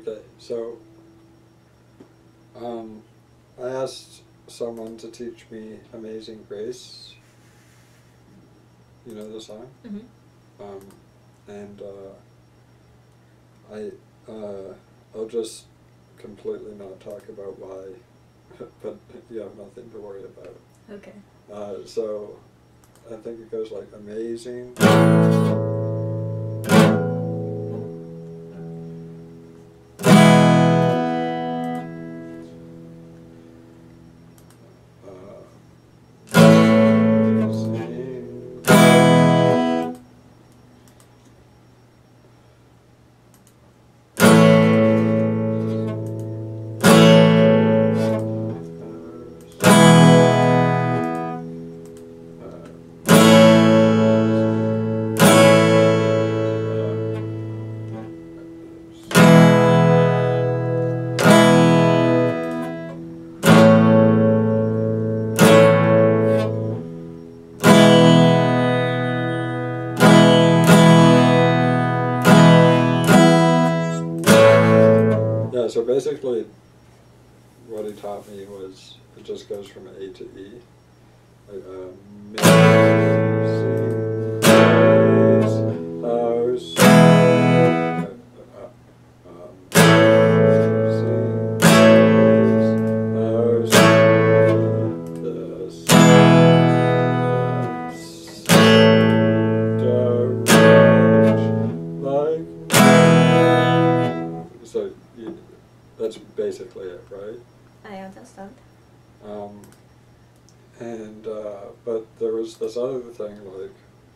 Okay, so I asked someone to teach me Amazing Grace. You know the song? Mm-hmm. And I'll just completely not talk about why, but you have nothing to worry about. Okay. So I think it goes like amazing. Yeah, so basically what he taught me was it just goes from A to E. Amazing grace, how sweet, amazing grace, how sweet the sound that saved a wretch like me. So that's basically it, right? I understand. But there was this other thing, like,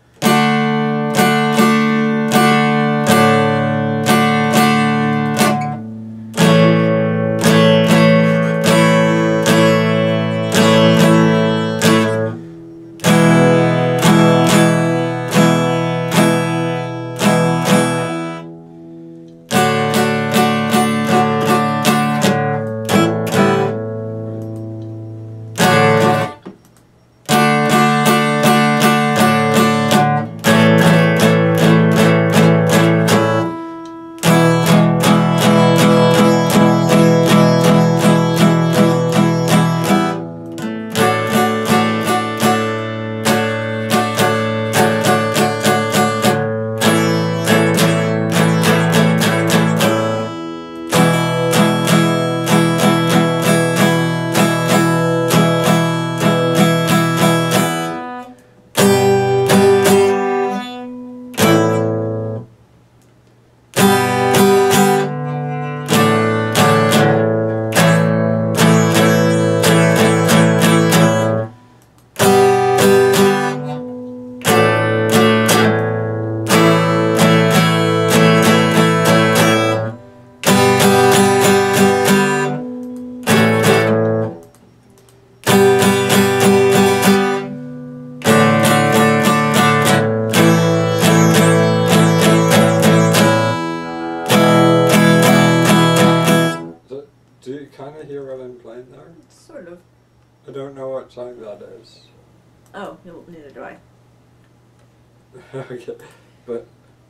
do you kind of hear what I'm playing there? Sort of. I don't know what song that is. Oh, no, neither do I. Okay, but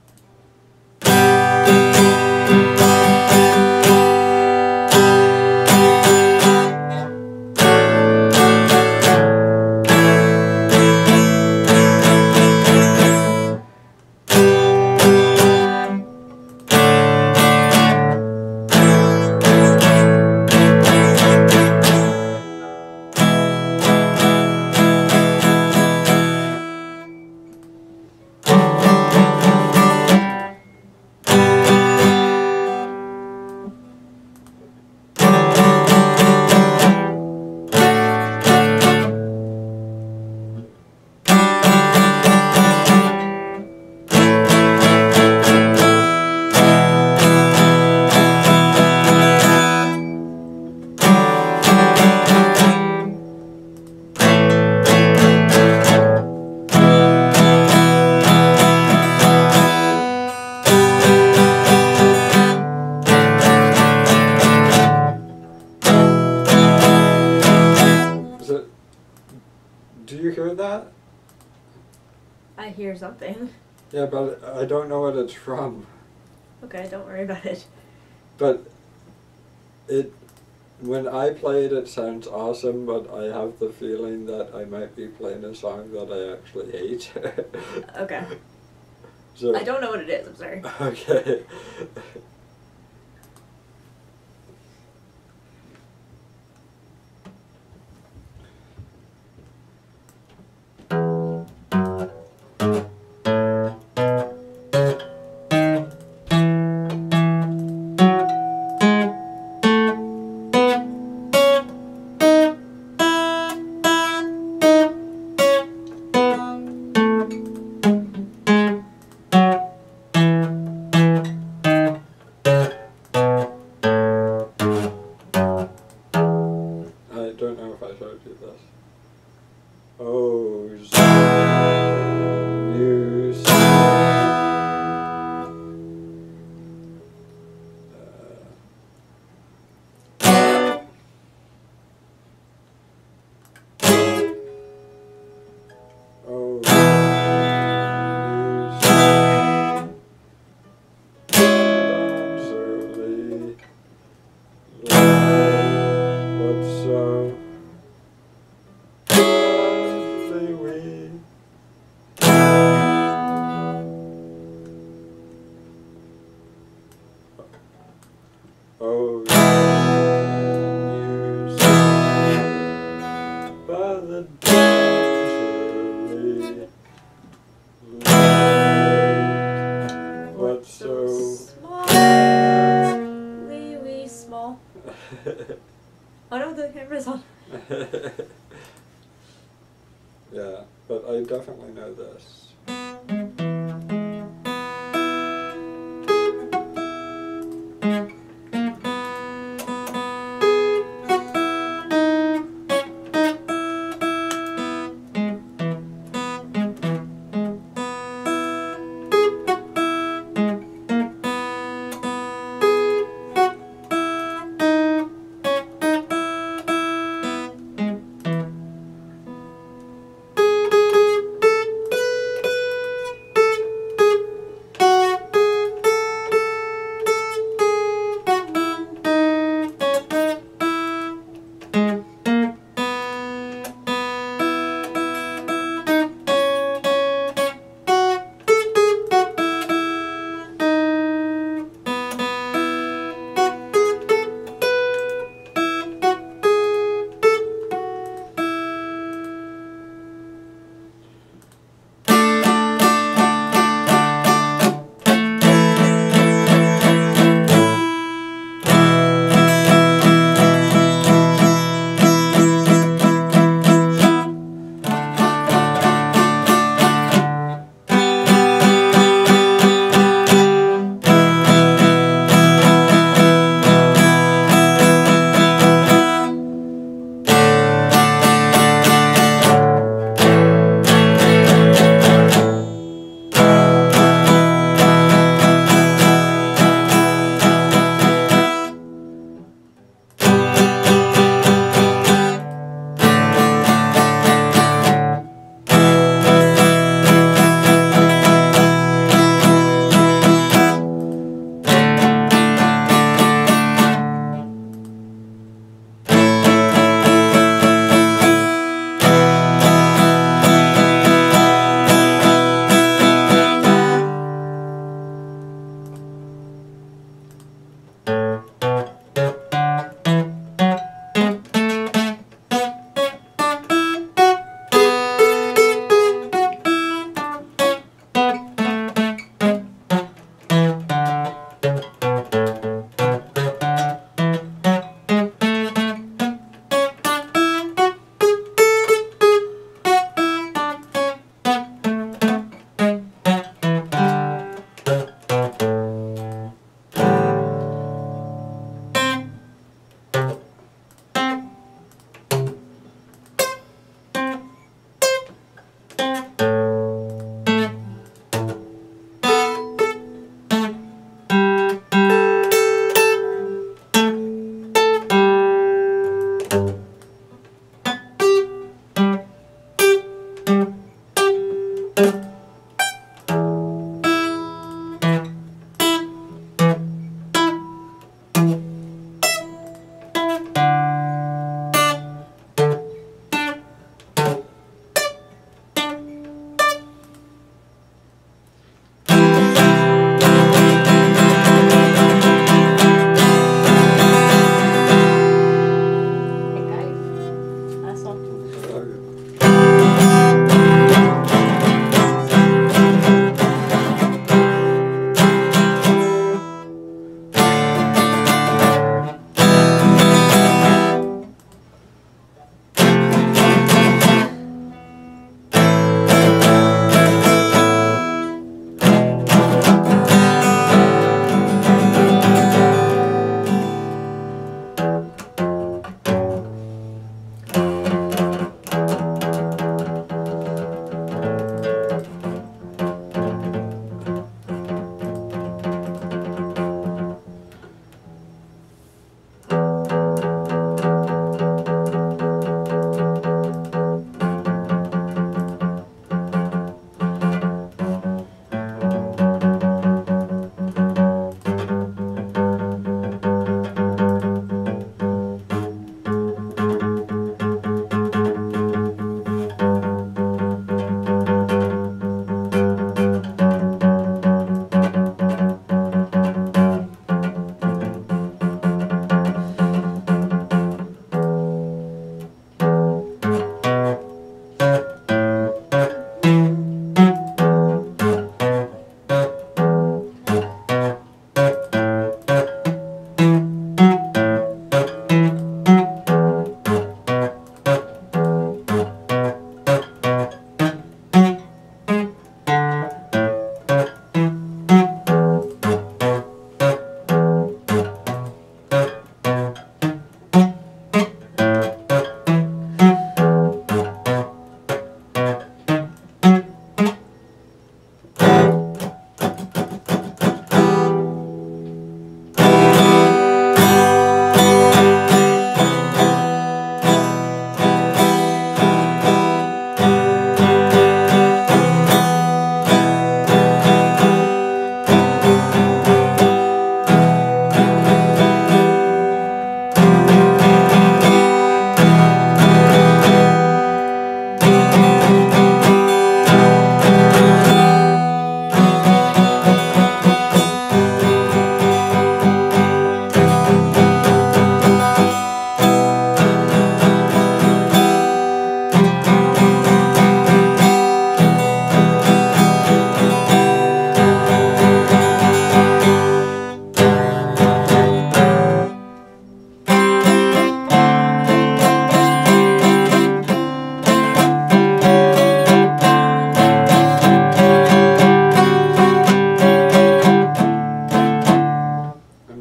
do you hear that? I hear something. Yeah, but I don't know what it's from. Okay, don't worry about it. But when I play it, it sounds awesome, but I have the feeling that I might be playing a song that I actually hate. Okay. So, I don't know what it is, I'm sorry. Okay. I don't know if I showed you this. Oh, so you say, oh, you say, surely, what's so lovely we. Oh, you say, by the dawn's early light, what's so small, wee small. Oh no, the camera's on. Yeah, but I definitely know this.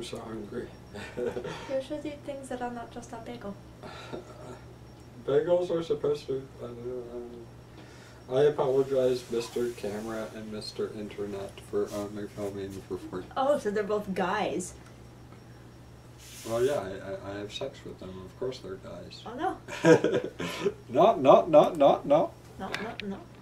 so hungry. You should eat things that are not just a bagel. Bagels are supposed to. I apologize, Mr. Camera and Mr. Internet, for only filming for 40. Oh, so they're both guys. Well, yeah, I have sex with them. Of course, they're guys. Oh no. No. No, no, no.